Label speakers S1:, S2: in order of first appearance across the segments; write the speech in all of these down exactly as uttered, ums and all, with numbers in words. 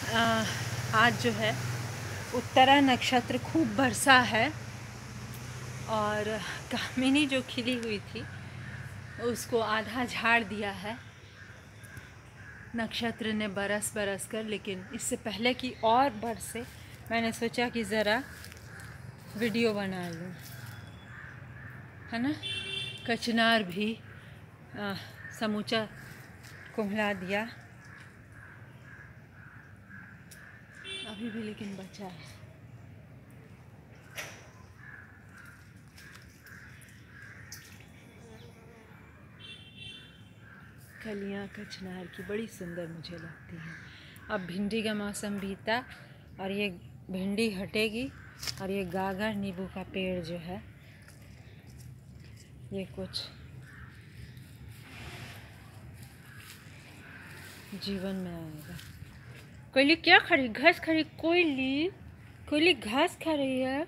S1: आ, आज जो है उत्तरा नक्षत्र खूब बरसा है और कामिनी जो खिली हुई थी उसको आधा झाड़ दिया है नक्षत्र ने बरस बरस कर। लेकिन इससे पहले कि और बरसे मैंने सोचा कि ज़रा वीडियो बना लूँ, है ना। कचनार भी आ, समूचा कुम्हला दिया, अभी भी लेकिन बचा है। कलियाँ कचनार की बड़ी सुंदर मुझे लगती हैं। अब भिंडी का मौसम बीता और ये भिंडी हटेगी और ये गागर नींबू का पेड़ जो है ये कुछ जीवन में आएगा। कोयली क्या खा रही, घास खा रही। कोयली कोयली घास खा रही है।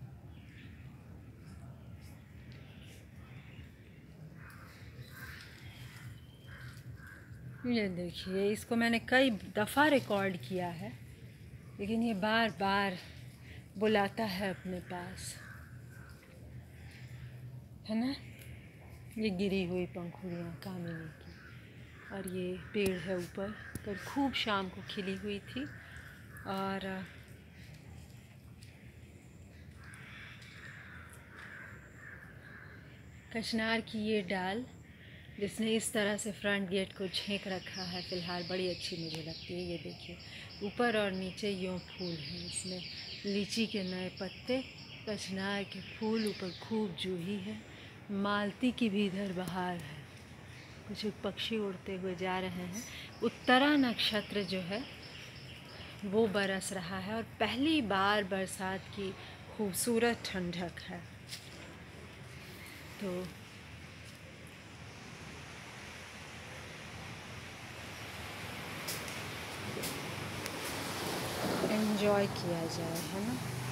S1: ये देखिए, इसको मैंने कई दफ़ा रिकॉर्ड किया है लेकिन ये बार बार बुलाता है अपने पास, है ना। ये गिरी हुई पंखुड़ियाँ कामिनी की, और ये पेड़ है ऊपर पर खूब शाम को खिली हुई थी। और कचनार की ये डाल जिसने इस तरह से फ्रंट गेट को छेक रखा है फ़िलहाल बड़ी अच्छी मुझे लगती है। ये देखिए ऊपर और नीचे यूँ फूल हैं, इसमें लीची के नए पत्ते, कचनार के फूल, ऊपर खूब जूही है, मालती की भी इधर बहार है। कुछ पक्षी उड़ते हुए जा रहे हैं। उत्तरा नक्षत्र जो है वो बरस रहा है और पहली बार बरसात की खूबसूरत ठंडक है। तो एंजॉय किया जाए, है ना।